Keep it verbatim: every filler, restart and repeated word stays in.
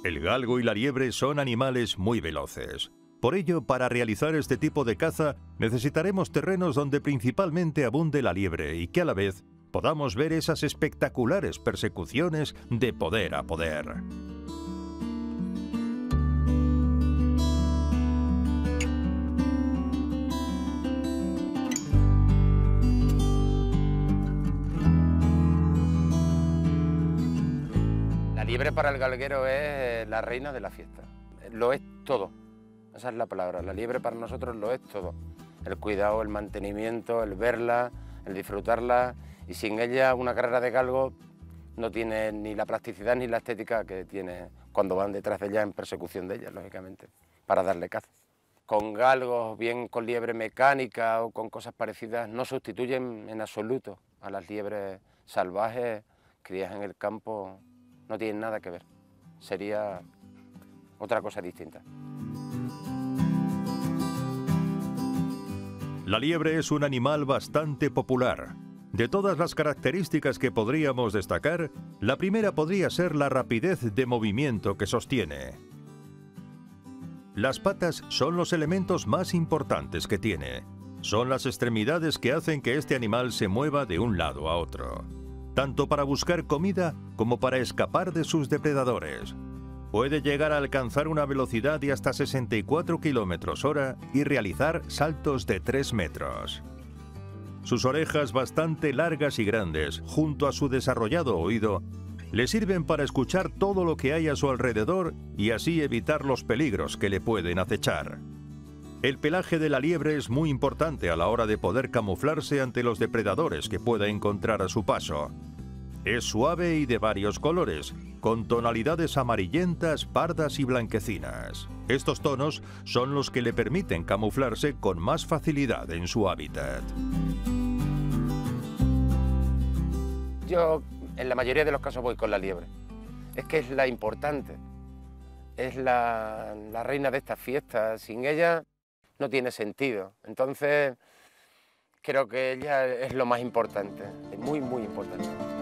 El galgo y la liebre son animales muy veloces. Por ello, para realizar este tipo de caza, necesitaremos terrenos donde principalmente abunde la liebre y que a la vez podamos ver esas espectaculares persecuciones de poder a poder. La liebre para el galguero es la reina de la fiesta. Lo es todo. Esa es la palabra. La liebre para nosotros lo es todo. El cuidado, el mantenimiento, el verla, el disfrutarla. Y sin ella una carrera de galgo no tiene ni la plasticidad ni la estética que tiene cuando van detrás de ella en persecución de ella, lógicamente, para darle caza. Con galgos, bien con liebre mecánica o con cosas parecidas, no sustituyen en absoluto a las liebres salvajes criadas en el campo. No tienen nada que ver. Sería otra cosa distinta. La liebre es un animal bastante popular. De todas las características que podríamos destacar, la primera podría ser la rapidez de movimiento que sostiene. Las patas son los elementos más importantes que tiene. Son las extremidades que hacen que este animal se mueva de un lado a otro, tanto para buscar comida como para escapar de sus depredadores. Puede llegar a alcanzar una velocidad de hasta sesenta y cuatro kilómetros hora y realizar saltos de tres metros. Sus orejas bastante largas y grandes, junto a su desarrollado oído, le sirven para escuchar todo lo que hay a su alrededor y así evitar los peligros que le pueden acechar. El pelaje de la liebre es muy importante a la hora de poder camuflarse ante los depredadores que pueda encontrar a su paso. Es suave y de varios colores, con tonalidades amarillentas, pardas y blanquecinas. Estos tonos son los que le permiten camuflarse con más facilidad en su hábitat. Yo, en la mayoría de los casos, voy con la liebre. Es que es la importante, es la, la reina de estas fiestas. Sin ella no tiene sentido. Entonces, creo que ella es lo más importante, es muy, muy importante.